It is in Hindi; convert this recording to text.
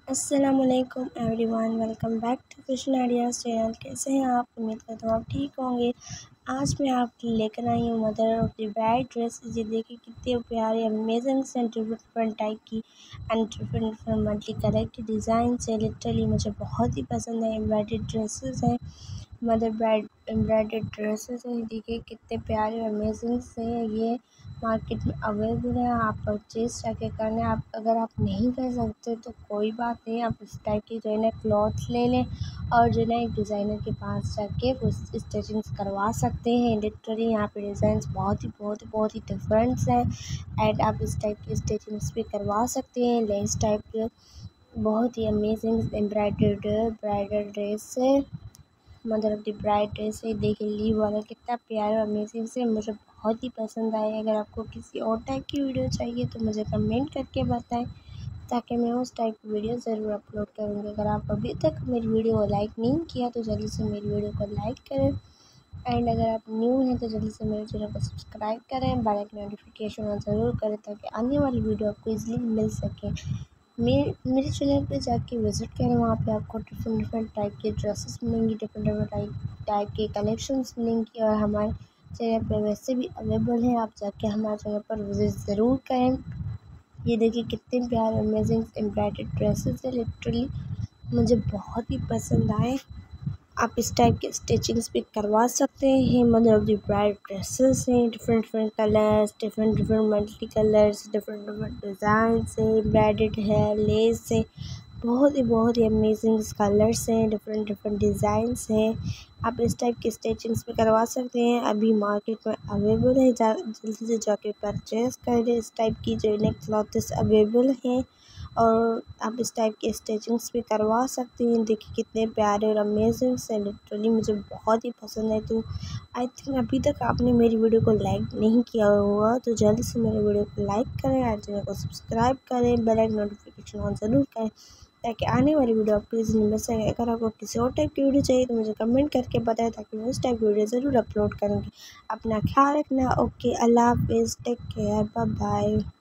अस्सलामुअलैकुम everyone, welcome back to fashion ideas channel. कैसे हैं आप? उम्मीद करता हूँ आप ठीक होंगे। आज मैं आपके लिए लेकर आई हूँ mother of the bride dresses. ये देखिए कितने प्यारे अमेजिंग से डिफरेंट टाइप की एंड डिफरेंट मल्टी कलर की डिज़ाइन है। लिटरली मुझे बहुत ही पसंद है। एम्ब्रॉयडर्ड ड्रेसेस हैं, मदर ब्राइड एम्ब्रॉयडर्ड ड्रेसेस हैं। देखिए कितने प्यारे अमेजिंग से ये मार्केट में अवेलेबल है। आप परचेज़ जाके करना है। आप अगर आप नहीं कर सकते तो कोई बात नहीं, आप इस टाइप की जो है ना क्लॉथ ले लें और जो है ना एक डिज़ाइनर के पास जाके वो स्टिचिंग्स करवा सकते हैं। लिटरली यहाँ पे डिज़ाइंस बहुत ही डिफरेंट्स हैं एंड आप इस टाइप की स्टिचिंग्स भी करवा सकते हैं। लेस टाइप के बहुत ही अमेजिंग एम्ब्रॉयडर्ड ब्राइडल ड्रेस है, mother of the bride dress है। देखिए लीव वाला कितना प्यारा अमेजिंग से मुझे बहुत ही पसंद आया। अगर आपको किसी और टाइप की वीडियो चाहिए तो मुझे कमेंट करके बताएं, ताकि मैं उस टाइप की वीडियो ज़रूर अपलोड करूँगी। अगर आप अभी तक मेरी वीडियो को लाइक नहीं किया तो जल्दी से मेरी वीडियो को लाइक करें एंड अगर आप न्यू हैं तो जल्दी से मेरे चैनल को सब्सक्राइब करें, बेल आइकन नोटिफिकेशन ऑन ज़रूर करें ताकि आने वाली वीडियो आपको ईज़िली मिल सके। मेरे चैनल पे जाके विज़िट करें, वहाँ पे आपको डिफरेंट टाइप के ड्रेसेस मिलेंगी, डिफरेंट टाइप के कलेक्शंस मिलेंगी और हमारे चैनल पे वैसे भी अवेलेबल है। आप जाके हमारे चैनल पर विज़िट ज़रूर करें। ये देखिए कितने प्यारे अमेजिंग एम्ब्रॉयडर्ड ड्रेसेस है। लिटरली मुझे बहुत ही पसंद आए। आप इस टाइप के स्टिचिंग्स भी करवा सकते हैं। Mother of the bride dresses हैं, different colours, different multi colours, different designs है, एम्ब्रॉयडर्ड है, लेस है, बहुत ही अमेजिंग कलर्स हैं, डिफरेंट डिज़ाइंस हैं। आप इस टाइप की स्टिचिंग्स भी करवा सकते हैं। अभी मार्केट में अवेलेबल है, जल्दी से जाके परचेज़ कर लें। इस टाइप की जो है क्लॉथ्स अवेलेबल हैं और आप इस टाइप के स्टिचिंग्स भी करवा सकते हैं। देखिए कितने प्यारे और अमेजिंग से, लिटरली मुझे बहुत ही पसंद है। तो आई थिंक अभी तक आपने मेरी वीडियो को लाइक नहीं किया होगा तो जल्दी से मेरे वीडियो को लाइक करें और चैनल को सब्सक्राइब करें, बेल आइकन नोटिफिकेशन ऑन ज़रूर करें ताकि आने वाली वीडियो आपको इजीली मिल सके। अगर आपको किसी और टाइप की वीडियो चाहिए तो मुझे कमेंट करके बताएं ताकि मैं उस टाइप की वीडियो ज़रूर अपलोड करूँगी। अपना ख्याल रखना। ओके, अल्लाह हाफिज़, टेक केयर, बाय बाय।